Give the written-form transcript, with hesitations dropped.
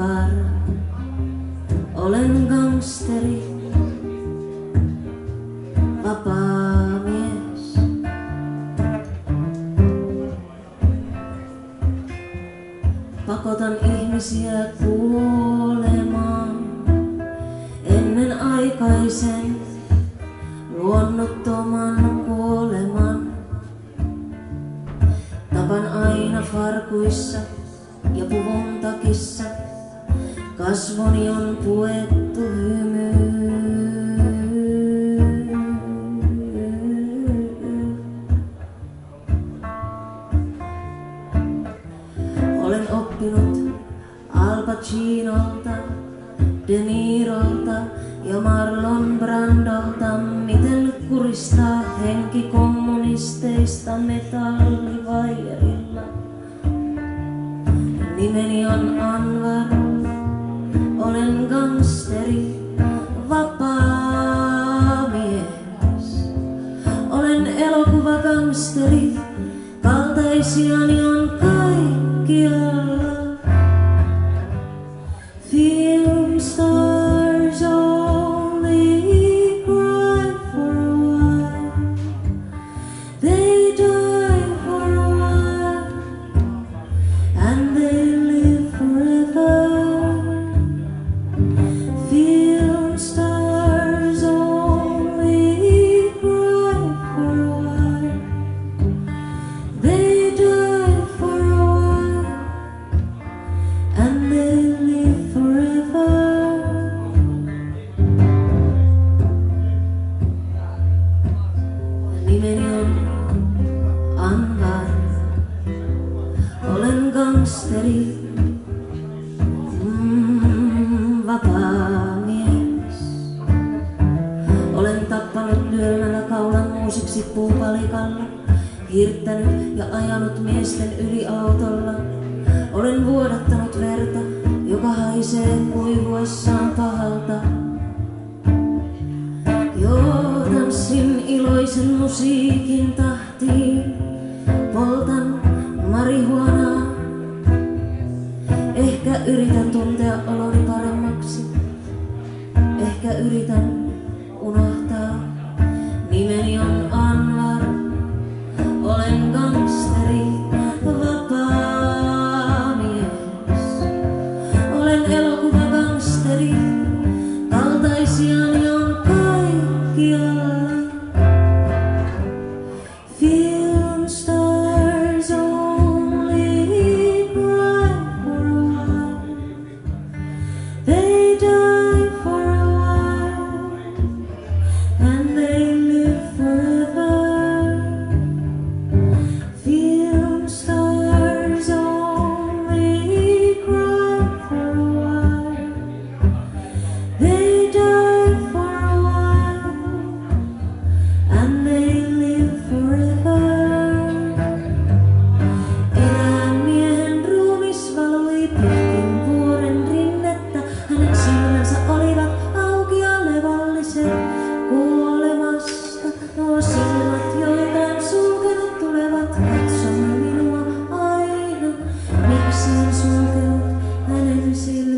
Anvar, olen gangsteri, vapaa mies. Pakotan ihmisiä kuolemaan ennenaikaisen luonnottoman kuoleman. Tapan aina farkuissa ja puvun takissa, kasvoni on puettu hymy. Olen oppinut Al Pacinolta, De Nirolta ja Marlon Brandolta, miten kuristaa henki kommunisteista metallivaijerilla. Nimeni on Anvar, olen gangsteri, vapaa mies. Olen elokuvagangsteri, kaltaisiani on kaikkialla. Film stars only cry for a while. They die for a while and they live forever. Film stars only cry for a while. They die for a while and they live forever. Nimeni on Anvar, olen gangsteri, vapaa mies. Olen tappanut lyömällä kaulan muusiksi puupalikalla, hirttänyt ja ajanut miesten yli autolla. Olen vuodattanut verta, joka haisee kuivuessaan pahalta. Joo, tanssin iloisen musiikin tahtiin, poltan marihuanaa. Ehkä yritän tuntea oloni paremmaksi, ehkä yritän unohtaa. Nimeni on Anvar, olen gangsteri, vapaa mies. Olen elokuvagangsteri, kaltaisiani on kaikkialla. Film stars only cry for a while. They die for a while and they live forever. Film stars only cry for a while. They die for a while and they live forever. Eläinmiehen ruumis valui pitkin vuoren rinnettä. Hänen silmänsä olivat auki ja levolliset kuolemasta. Nuo silmät, joita en sulkenut, tulevat katsomaan minua aina. Miksi en sulkenut hänen silmänsä?